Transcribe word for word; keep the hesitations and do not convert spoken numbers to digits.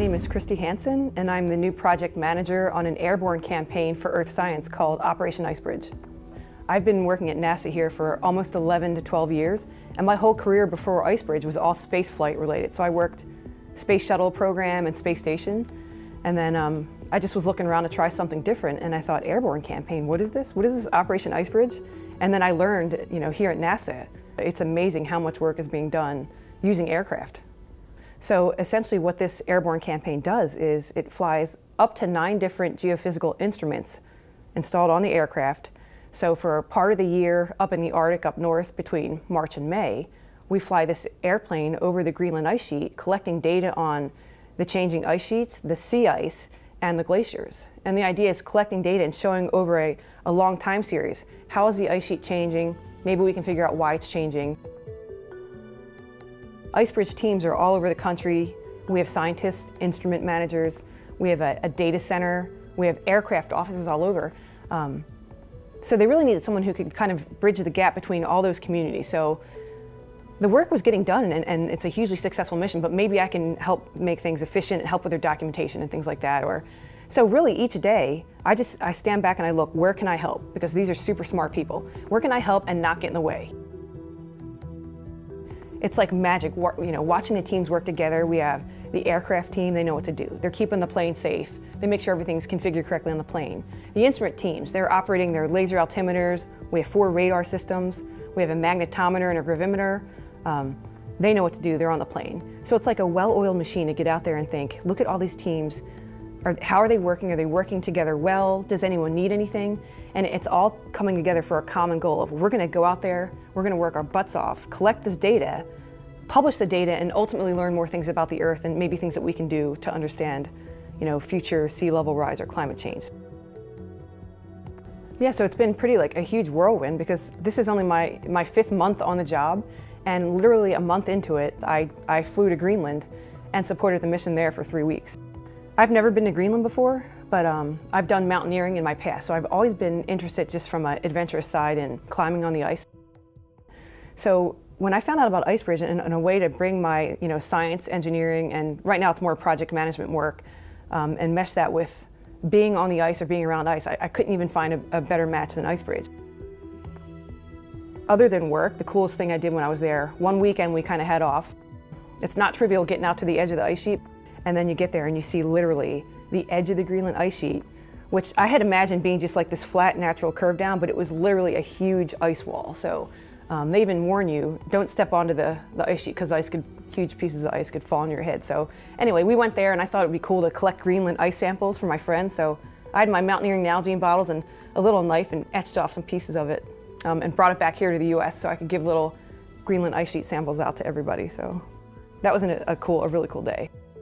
name is Christy Hansen, and I'm the new project manager on an airborne campaign for Earth science called Operation IceBridge. I've been working at NASA here for almost eleven to twelve years, and my whole career before IceBridge was all space flight related. So I worked space shuttle program and space station, and then um, I just was looking around to try something different, and I thought, airborne campaign, what is this? What is this Operation IceBridge? And then I learned, you know, here at NASA, it's amazing how much work is being done using aircraft. So essentially what this airborne campaign does is it flies up to nine different geophysical instruments installed on the aircraft. So for part of the year up in the Arctic up north between March and May, we fly this airplane over the Greenland ice sheet, collecting data on the changing ice sheets, the sea ice, and the glaciers. And the idea is collecting data and showing over a, a long time series, how is the ice sheet changing? Maybe we can figure out why it's changing. IceBridge teams are all over the country. We have scientists, instrument managers, we have a, a data center, we have aircraft offices all over. Um, so they really needed someone who could kind of bridge the gap between all those communities. So the work was getting done, and, and it's a hugely successful mission, but maybe I can help make things efficient and help with their documentation and things like that. Or, so really each day, I just I stand back and I look, where can I help? Because these are super smart people. Where can I help and not get in the way? It's like magic, you know, watching the teams work together. We have the aircraft team, they know what to do. They're keeping the plane safe. They make sure everything's configured correctly on the plane. The instrument teams, they're operating their laser altimeters. We have four radar systems. We have a magnetometer and a gravimeter. Um, they know what to do, they're on the plane. So it's like a well-oiled machine to get out there and think, look at all these teams. Are, how are they working? Are they working together well? Does anyone need anything? And it's all coming together for a common goal of we're gonna go out there, we're gonna work our butts off, collect this data, publish the data, and ultimately learn more things about the Earth and maybe things that we can do to understand, you know, future sea level rise or climate change. Yeah, so it's been pretty like a huge whirlwind because this is only my, my fifth month on the job, and literally a month into it, I, I flew to Greenland and supported the mission there for three weeks. I've never been to Greenland before, but um, I've done mountaineering in my past, so I've always been interested just from an adventurous side in climbing on the ice. So when I found out about IceBridge and, and a way to bring my you know, science, engineering, and right now it's more project management work, um, and mesh that with being on the ice or being around ice, I, I couldn't even find a, a better match than IceBridge. Other than work, the coolest thing I did when I was there, one weekend we kind of head off. It's not trivial getting out to the edge of the ice sheet, and then you get there and you see literally the edge of the Greenland ice sheet, which I had imagined being just like this flat natural curve down, but it was literally a huge ice wall. So um, they even warn you, don't step onto the, the ice sheet because ice could, huge pieces of ice could fall on your head. So anyway, we went there and I thought it would be cool to collect Greenland ice samples for my friends. So I had my mountaineering Nalgene bottles and a little knife and etched off some pieces of it um, and brought it back here to the U S so I could give little Greenland ice sheet samples out to everybody. So that was an, a cool, a really cool day.